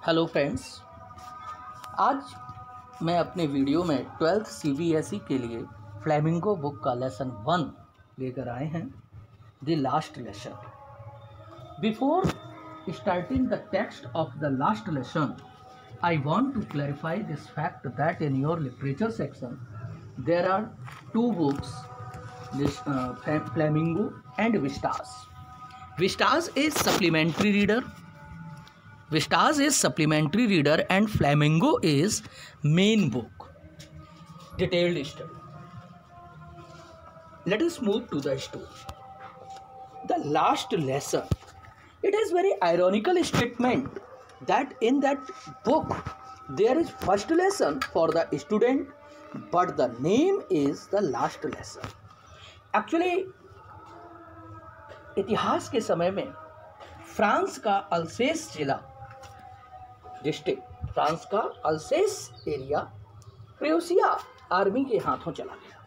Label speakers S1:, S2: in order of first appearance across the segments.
S1: Hello friends, आज मैं अपने वीडियो में 12th CBSE के लिए फ्लेमिंगो बुक का लेसन 1 लेकर आए हैं, the last lesson. Before starting the text of the last lesson, I want to clarify this fact that in your literature section there are 2 books, Flamingo and Vistas. Vistas is supplementary reader. Vistas is supplementary reader and Flamingo is main book. Detailed study. Let us move to the story. The last lesson. It is very ironical statement that in that book there is first lesson for the student, but the name is the last lesson. Actually, इतिहास के समय में France का अल्सेस जिला district, France का अल्सेस area Prussia army के हाथों चला गया.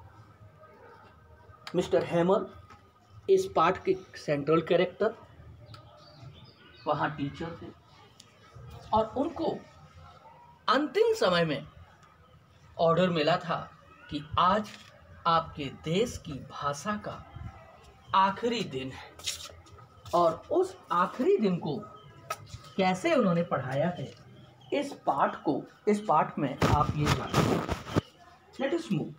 S1: मिस्टर हैमर इस पार्ट के सेंट्रल कैरेक्टर वहाँ टीचर थे और उनको अंतिम समय में ऑर्डर मिला था कि आज आपके देश की भाषा का आखिरी दिन है. और उस आखिरी दिन को कैसे उन्होंने पढ़ाया है, इस पाठ में आप ये जानिए. Let us move.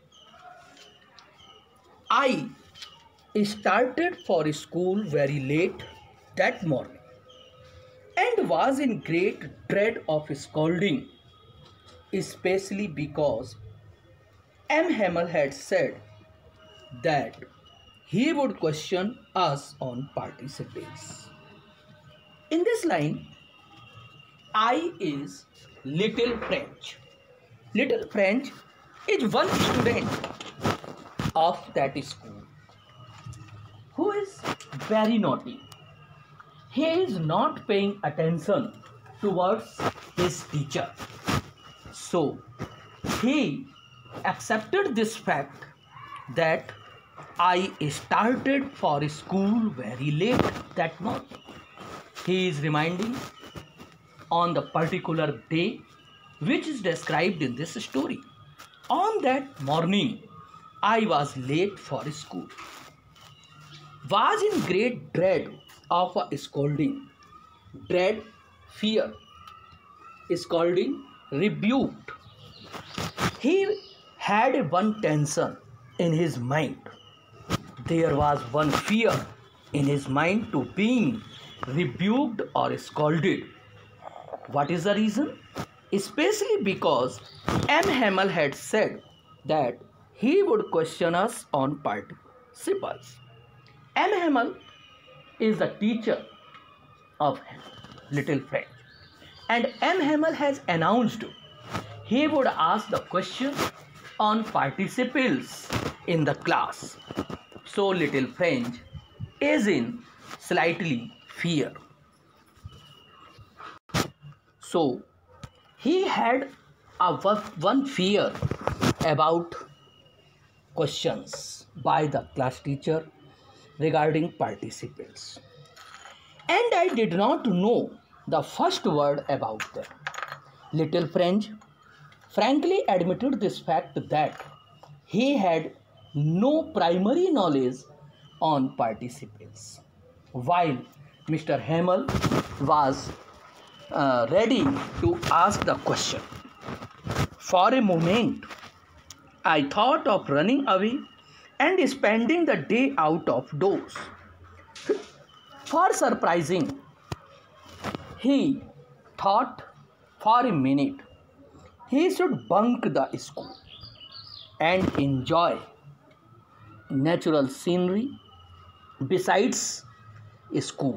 S1: I started for school very late that morning and was in great dread of scolding, especially because M. Hamel had said that he would question us on participles. In this line, I is Little French. Little French is one student of that school who is very naughty. He is not paying attention towards his teacher. So, he accepted this fact that I started for school very late that morning. He is reminding on the particular day which is described in this story. On that morning, I was late for school. Was in great dread of a scolding. Dread, fear. Scolding, rebuked. He had one tension in his mind. There was one fear in his mind to being rebuked or scolded. What is the reason? Especially because M. Hamel had said that he would question us on participles. M. Hamel is the teacher of Little French, and M. Hamel has announced he would ask the question on participles in the class. So Little French is in slightly fear. So he had one fear about questions by the class teacher regarding participles. And I did not know the first word about them. Little French frankly admitted this fact that he had no primary knowledge on participles, while Mr. Hamel was ready to ask the question. For a moment, I thought of running away and spending the day out of doors. For surprising, he thought for a minute he should bunk the school and enjoy natural scenery besides school.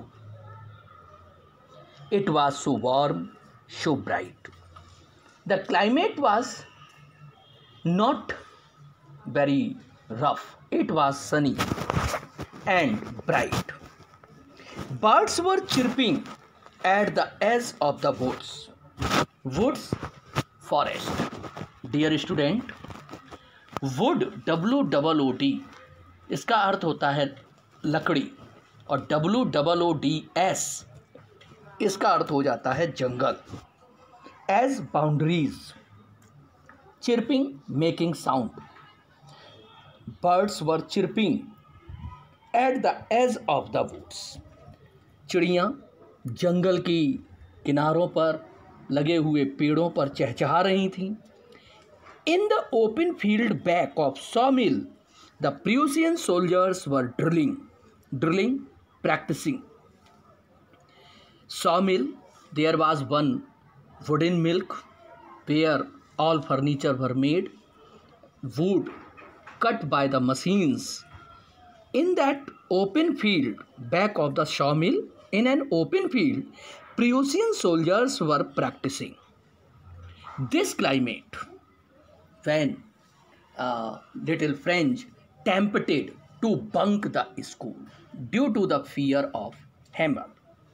S1: It was so warm, so bright. The climate was not very rough. It was sunny and bright. Birds were chirping at the edge of the woods. Woods, forest. Dear student, wood, WOOD, इसका अर्थ होता है लकड़ी, और WOODS इसका अर्थ हो जाता है जंगल। Edge boundaries, chirping making sound, birds were chirping at the edge of the woods. चिड़ियाँ जंगल की किनारों पर लगे हुए पेड़ों पर चहचहा रही थीं। In the open field back of sawmill the Prussian soldiers were drilling practicing. Sawmill, there was one wooden milk where all furniture were made, wood cut by the machines. In that open field, back of the sawmill, in an open field, Prussian soldiers were practicing. This climate, when little French tempted to bunk the school due to the fear of hammer.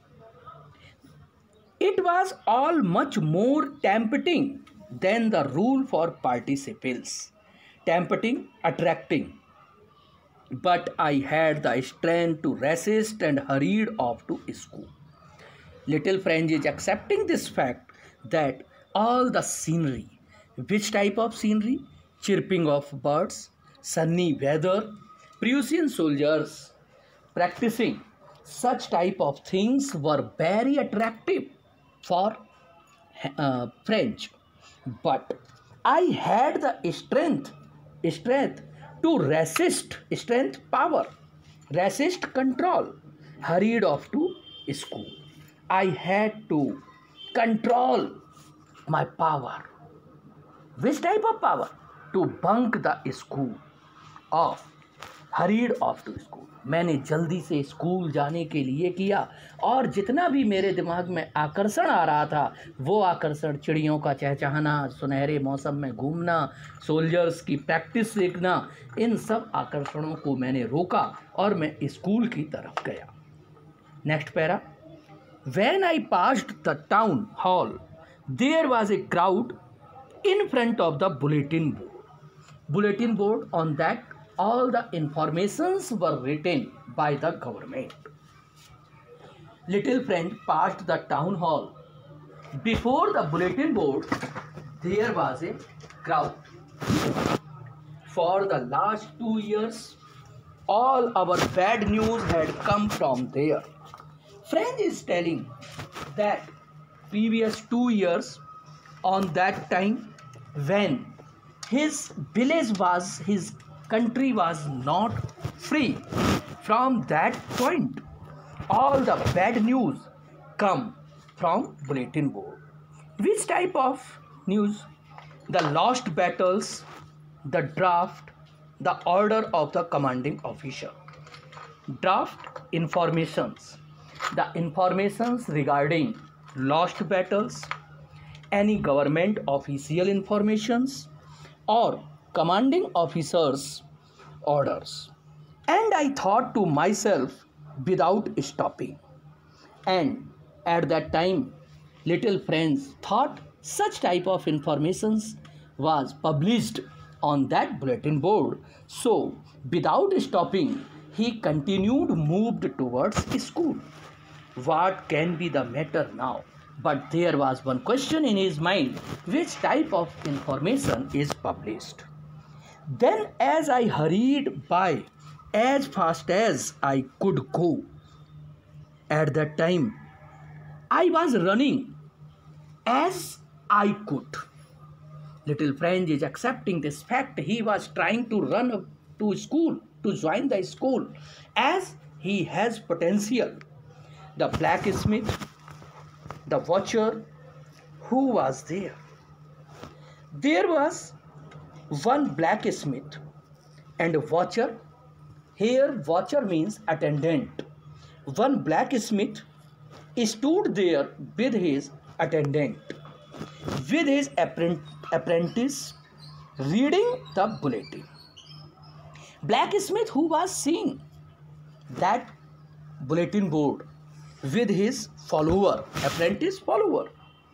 S1: It was all much more tempting than the rule for participles. Tempting, attracting. But I had the strength to resist and hurried off to school. Little French is accepting this fact that all the scenery, which type of scenery? Chirping of birds, sunny weather, Prussian soldiers practicing, such type of things were very attractive for French. But I had the strength to resist, strength, power, resist, control, hurried off to school. I had to control my power. Which type of power? To bunk the school of hurried off to school. मैंने जल्दी से school जाने के लिए किया और जितना भी मेरे दिमाग में आकर्षण आ रहा था वो आकर्षण चिड़ियों का चहचहाना, सुनहरे मौसम में घूमना, सोल्जर्स की प्रैक्टिस देखना, इन सब आकर्षणों को मैंने रोका और मैं स्कूल की तरफ गया। Next para. When I passed the town hall, there was a crowd in front of the bulletin board. Bulletin board, on that all the informations were written by the government. Little friend passed the town hall. Before the bulletin board, there was a crowd. For the last 2 years, all our bad news had come from there. Friend is telling that previous 2 years, on that time when his village was, his country was not free, from that point all the bad news come from bulletin board. Which type of news? The lost battles, the draft, the order of the commanding officer. Draft informations, the informations regarding lost battles, any government official informations or commanding officers' orders. And I thought to myself without stopping. And at that time, little friends thought such type of informations was published on that bulletin board. So without stopping, he continued moved towards school. What can be the matter now? But there was one question in his mind, which type of information is published? Then as I hurried by as fast as I could go, at that time I was running as I could. Little French is accepting this fact. He was trying to run up to school, to join the school, as he has potential. The blacksmith, the watcher, who was there? There was one blacksmith and a watcher. Here watcher means attendant. One blacksmith stood there with his attendant, with his apprentice, reading the bulletin. Blacksmith, who was seeing that bulletin board with his follower, apprentice follower,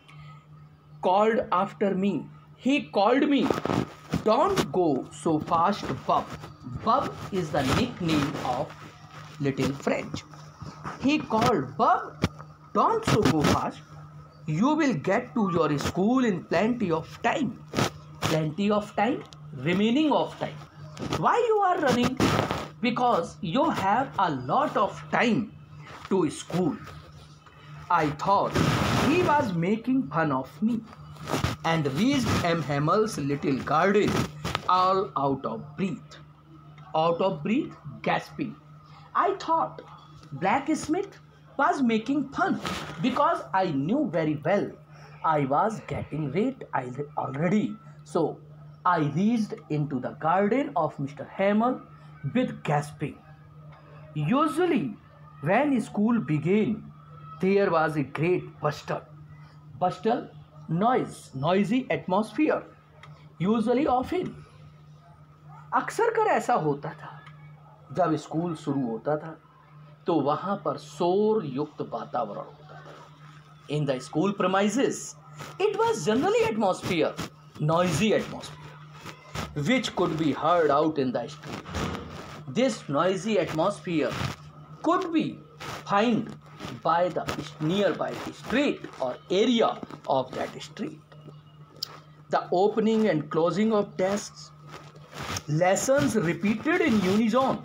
S1: called after me. He called me, "Don't go so fast, Bub." Bub is the nickname of little French. He called, "Bub, Don't so go fast. You will get to your school in plenty of time. Plenty of time, remaining of time. Why you are running? Because you have a lot of time to school. I thought he was making fun of me and reached M. Hammel's little garden all out of breath. Out of breath, gasping. I thought Blacksmith was making fun because I knew very well I was getting late already. So I reached into the garden of Mr. Hamel with gasping. Usually, when school began, there was a great bustle. Bustle, noise, noisy atmosphere. Usually, often. अक्सर कर ऐसा होता था जब school शुरू होता था तो वहां पर शोर युक्त वातावरण होता था. In the school premises it was generally atmosphere, noisy atmosphere which could be heard out in the street. This noisy atmosphere could be found by the nearby street or area of that street. The opening and closing of desks, lessons repeated in unison,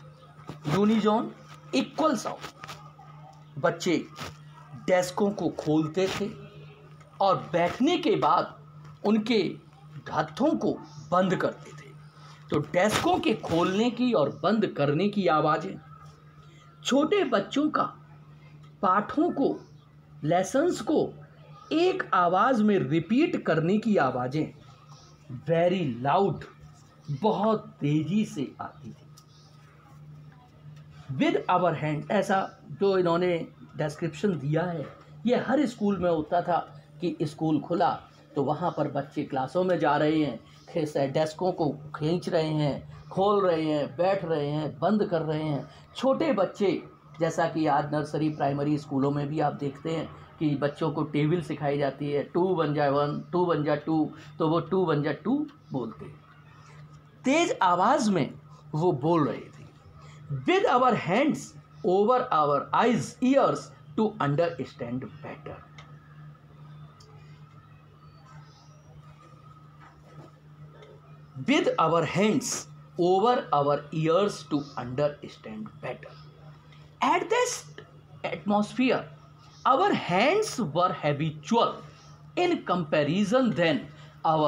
S1: equal sound. बच्चे डेस्कों को खोलते थे और बैठने के बाद उनके हाथों को बंद करते थे. तो डेस्कों के खोलने की और बंद करने की आवाज़ें, छोटे बच्चों का पाठों को, लेसन्स को एक आवाज़ में रिपीट करने की आवाज़ें वेरी लाउड, बहुत तेजी से आती थी. विद आवर हैंड, ऐसा जो इन्होंने डिस्क्रिप्शन दिया है ये हर स्कूल में होता था कि स्कूल खुला तो वहाँ पर बच्चे क्लासों में जा रहे हैं, डेस्कों को खींच रहे हैं, खोल रहे हैं, बैठ रहे हैं, बंद कर रहे हैं. छोटे बच्चे, जैसा कि आज नर्सरी प्राइमरी स्कूलों में भी आप देखते हैं कि बच्चों को टेबल सिखाई जाती है, 2 1 जा 1, 2 1 जा 2, तो वो 2 1 जा 2 बोलते हैं. तेज आवाज़ में वो बोल रहे थे. With our hands over our eyes ears to understand better. With our hands over our ears to understand better. At this atmosphere, our hands were habitual in comparison than our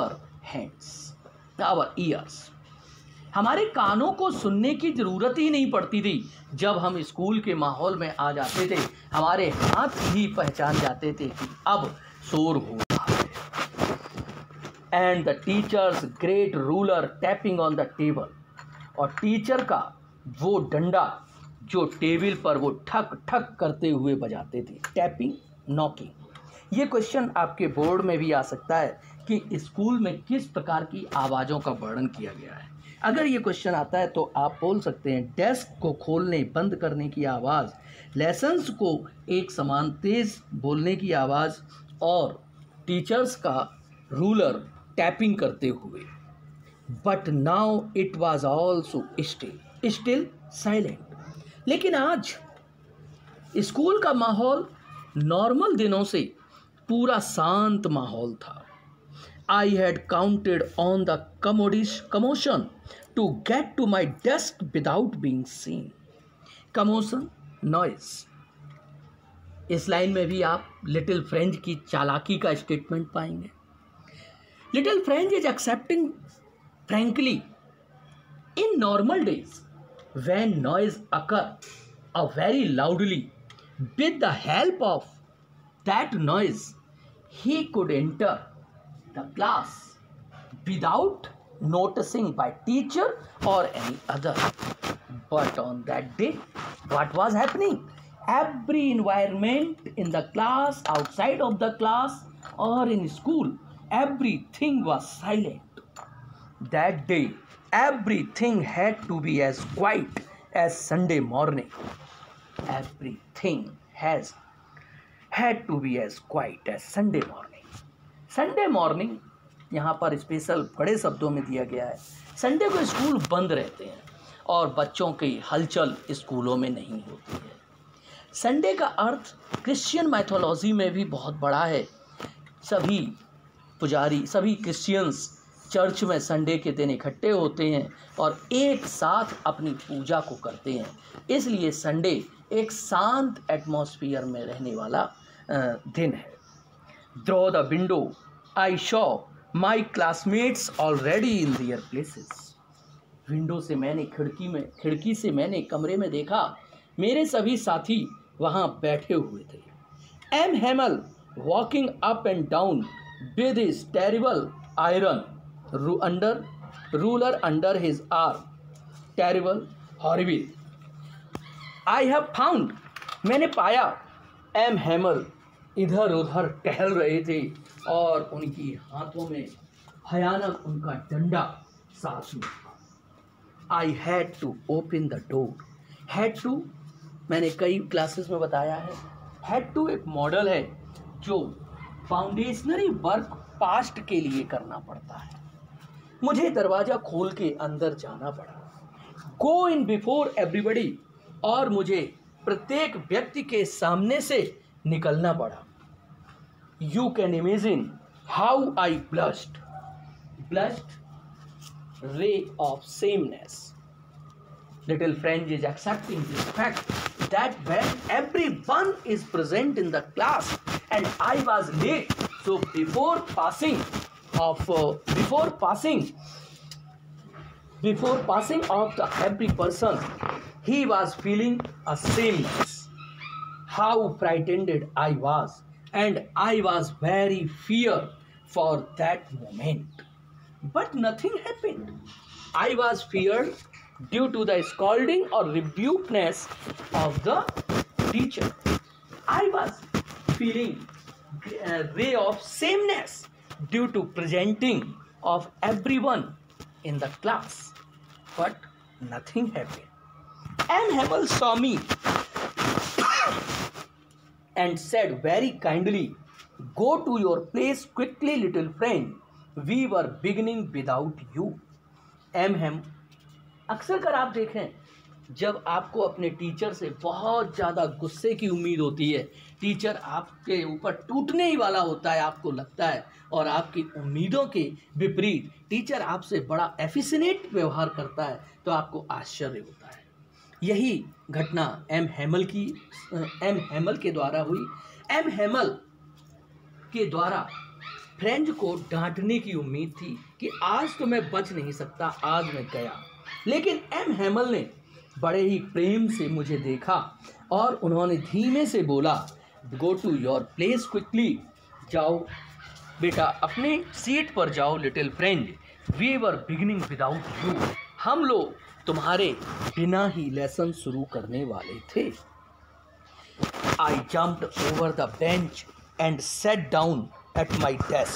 S1: ears. हमारे कानों को सुनने की ज़रूरत ही नहीं पड़ती थी. जब हम स्कूल के माहौल में आ जाते थे हमारे हाथ ही पहचान जाते थे कि अब शोर हो. And the teacher's great ruler tapping on the table. और टीचर का वो डंडा जो टेबल पर वो ठक ठक करते हुए बजाते थे. Tapping, knocking. ये क्वेश्चन आपके बोर्ड में भी आ सकता है कि स्कूल में किस प्रकार की आवाज़ों का वर्णन किया गया है. अगर ये क्वेश्चन आता है तो आप बोल सकते हैं डेस्क को खोलने बंद करने की आवाज़, लेसन्स को एक समान तेज़ बोलने की आवाज़ और टीचर्स का रूलर टैपिंग करते हुए. But now it was also still silent. लेकिन आज स्कूल का माहौल नॉर्मल दिनों से पूरा शांत माहौल था. I had counted on the commotion to get to my desk without being seen. Commotion, noise. इस लाइन में भी आप लिटिल फ्रेंच की चालाकी का स्टेटमेंट पाएंगे. Little French is accepting frankly. In normal days, when noise occurs very loudly, with the help of that noise, he could enter the class without noticing by teacher or any other. But on that day, what was happening? Every environment in the class, outside of the class, or in school, everything was silent. That day, everything had to be as quiet as Sunday morning. Everything had to be as quiet as Sunday morning. Sunday morning यहाँ पर special बड़े शब्दों में दिया गया है. Sunday को school बंद रहते हैं और बच्चों की हलचल स्कूलों में नहीं होती है. संडे का अर्थ क्रिश्चियन माइथोलॉजी में भी बहुत बड़ा है। सभी पुजारी, सभी क्रिश्चियंस चर्च में संडे के दिन इकट्ठे होते हैं और एक साथ अपनी पूजा को करते हैं। इसलिए संडे एक शांत एटमॉस्फेयर में रहने वाला दिन है। Through the window I saw my classmates already in their places. Window से मैंने खिड़की से मैंने कमरे में देखा, मेरे सभी साथी वहाँ बैठे हुए थे। M Hamel walking up and down with his terrible iron ruler under his arm, terrible, horrible. I have found, मैंने पाया, एम हेमल इधर उधर टहल रहे थे और उनकी हाथों में भयानक उनका डंडा साथ में था। I had to open the door. Had to मैंने कई क्लासेस में बताया है, had to एक मॉडल है जो फाउंडेशनरी वर्क पास्ट के लिए करना पड़ता है। मुझे दरवाज़ा खोल के अंदर जाना पड़ा। गो इन बिफोर एवरीबडी, और मुझे प्रत्येक व्यक्ति के सामने से निकलना पड़ा। You can imagine how I blushed ray of sameness. Little friend is accepting this fact that when everyone is present in the class and I was late, so before passing of the every person, he was feeling a sameness. How frightened I was, and I was very fear for that moment. But nothing happened. I was feared due to the scolding or rebukeness of the teacher. I was feeling a ray of sameness due to presenting of everyone in the class, but nothing happened. M. Hamel saw me and said very kindly, go to your place quickly, little friend. We were beginning without you. M. Ham, अक्सर कर आप देखें, जब आपको अपने teacher से बहुत ज़्यादा गुस्से की उम्मीद होती है, टीचर आपके ऊपर टूटने ही वाला होता है, आपको लगता है, और आपकी उम्मीदों के विपरीत टीचर आपसे बड़ा एफिशिएंट व्यवहार करता है, तो आपको आश्चर्य होता है। यही घटना एम हेमल के द्वारा हुई। एम हेमल के द्वारा फ्रेंड को डांटने की उम्मीद थी कि आज तो मैं बच नहीं सकता, आज मैं गया। लेकिन एम हेमल ने बड़े ही प्रेम से मुझे देखा और उन्होंने धीमे से बोला, go to your place quickly, जाओ बेटा अपने सीट पर जाओ, little friend, we were beginning without you, हम लोग तुम्हारे बिना ही लेसन शुरू करने वाले थे। I jumped over the bench and sat down at my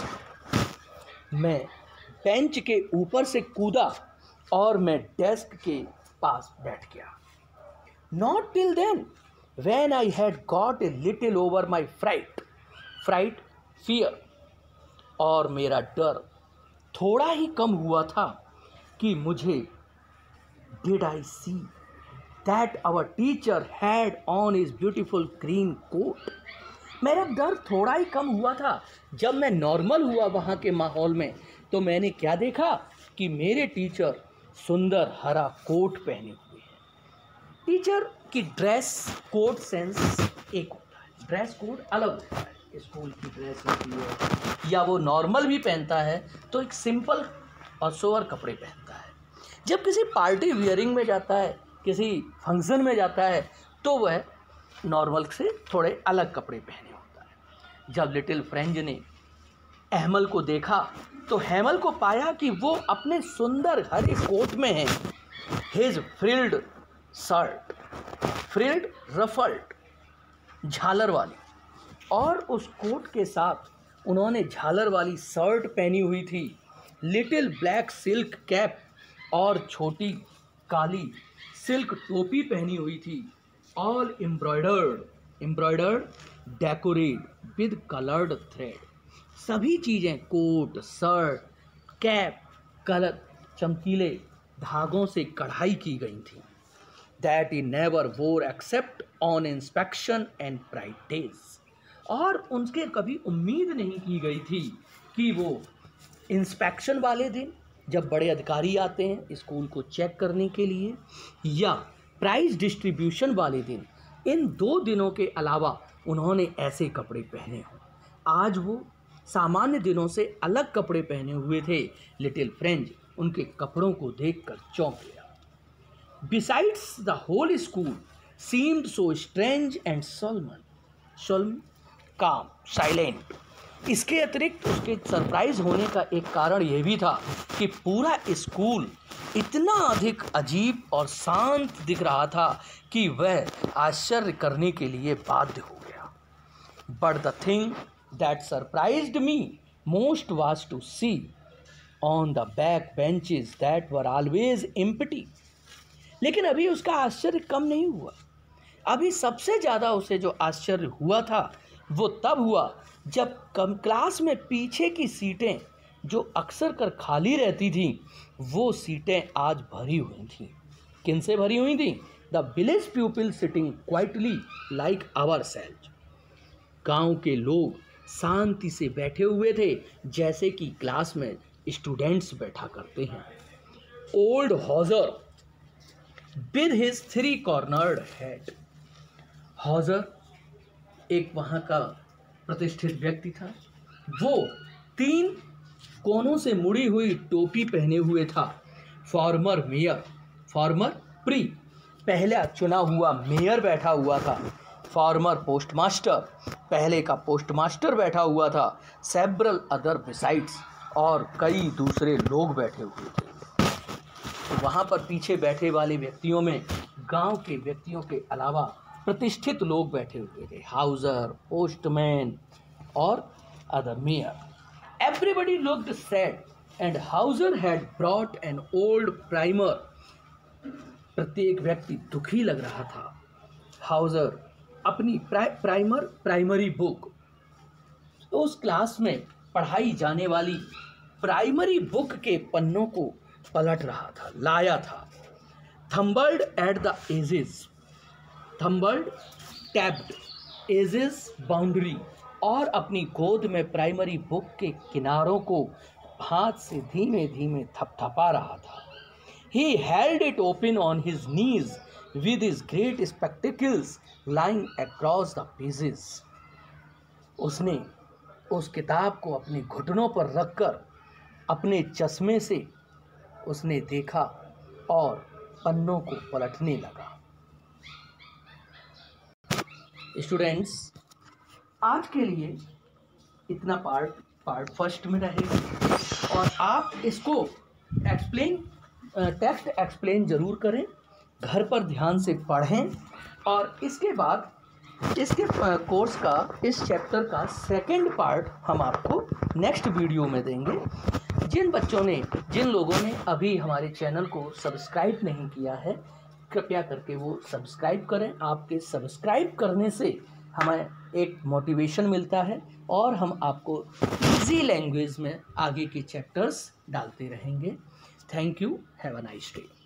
S1: desk. मैं बेंच के ऊपर से कूदा और मैं डेस्क के पास बैठ गया। Not till then when I had got a little over my fright fear, और मेरा डर थोड़ा ही कम हुआ था कि मुझे did I see that our teacher had on his beautiful green coat. मेरा डर थोड़ा ही कम हुआ था जब मैं नॉर्मल हुआ वहाँ के माहौल में, तो मैंने क्या देखा कि मेरे टीचर सुंदर हरा कोट पहने हुए हैं। टीचर की ड्रेस कोड सेंस एक होता है, ड्रेस कोड अलग होता है। स्कूल की ड्रेस होती है या वो नॉर्मल भी पहनता है तो एक सिंपल और सोवर कपड़े पहनता है। जब किसी पार्टी वियरिंग में जाता है, किसी फंक्शन में जाता है, तो वह नॉर्मल से थोड़े अलग कपड़े पहने होता है। जब लिटिल फ्रेंड ने हेमल को देखा तो हेमल को पाया कि वो अपने सुंदर हरे कोट में है। His frilled shirt, frilled ruffled, झालर वाली, और उस कोट के साथ उन्होंने झालर वाली शर्ट पहनी हुई थी, लिटिल ब्लैक सिल्क कैप और छोटी काली सिल्क टोपी पहनी हुई थी, all embroidered decorate with coloured thread. सभी चीज़ें कोट, शर्ट, कैप कलर चमकीले धागों से कढ़ाई की गई थी। that he never wore except on inspection and pride days. और उनके कभी उम्मीद नहीं की गई थी कि वो इंस्पेक्शन वाले दिन, जब बड़े अधिकारी आते हैं स्कूल को चेक करने के लिए, या प्राइज डिस्ट्रीब्यूशन वाले दिन, इन 2 दिनों के अलावा उन्होंने ऐसे कपड़े पहने हों। आज वो सामान्य दिनों से अलग कपड़े पहने हुए थे। लिटिल फ्रेंच उनके कपड़ों को देखकर चौंक गया। Besides, the whole school seemed so strange and solemn, calm, silent. इसके अतिरिक्त उसके सरप्राइज होने का एक कारण यह भी था कि पूरा स्कूल इतना अधिक अजीब और शांत दिख रहा था कि वह आश्चर्य करने के लिए बाध्य हो गया। But the thing that surprised me most was to see on the back benches that were always empty. लेकिन अभी उसका आश्चर्य कम नहीं हुआ। अभी सबसे ज़्यादा उसे जो आश्चर्य हुआ था वो तब हुआ जब क्लास में पीछे की सीटें जो अक्सर कर खाली रहती थीं, वो सीटें आज भरी हुई थीं। किन से भरी हुई थीं? The village people sitting quietly like ourselves. गांव के लोग शांति से बैठे हुए थे, जैसे कि क्लास में स्टूडेंट्स बैठा करते हैं। Old Hauser with his 3-cornered head. Hauser एक वहाँ का प्रतिष्ठित व्यक्ति था। वो 3 कोनों से मुड़ी हुई टोपी पहने हुए था। फॉर्मर मेयर, फॉर्मर प्री, पहला चुना हुआ मेयर बैठा हुआ था। फॉर्मर पोस्टमास्टर, पहले का पोस्टमास्टर बैठा हुआ था। सेवरल अदर बिसाइड्स, और कई दूसरे लोग बैठे हुए थे। वहाँ पर पीछे बैठे वाले व्यक्तियों में गांव के व्यक्तियों के अलावा प्रतिष्ठित लोग बैठे हुए थे। हाउसर, पोस्टमैन और other mayor. Everybody looked sad and Hauser had brought an old primer. प्रत्येक व्यक्ति दुखी लग रहा था। हाउसर अपनी प्राइमरी बुक, उस क्लास में पढ़ाई जाने वाली प्राइमरी बुक के पन्नों को पलट रहा था, लाया था। Thumbed at the edges, thumbed tapped edges boundary, और अपनी गोद में प्राइमरी बुक के किनारों को हाथ से धीमे धीमे थपथपा रहा था। He held it open on his knees with his great spectacles lying across the pages. उसने उस किताब को अपने घुटनों पर रखकर अपने चश्मे से उसने देखा और पन्नों को पलटने लगा। स्टूडेंट्स, आज के लिए इतना पार्ट फर्स्ट में रहेगा, और आप इसको टेक्स्ट एक्सप्लेन ज़रूर करें, घर पर ध्यान से पढ़ें, और इसके बाद इसके कोर्स का, इस चैप्टर का सेकंड पार्ट हम आपको नेक्स्ट वीडियो में देंगे। जिन लोगों ने अभी हमारे चैनल को सब्सक्राइब नहीं किया है, कृपया करके वो सब्सक्राइब करें। आपके सब्सक्राइब करने से हमें एक मोटिवेशन मिलता है, और हम आपको इजी लैंग्वेज में आगे के चैप्टर्स डालते रहेंगे। Thank you, have a nice day.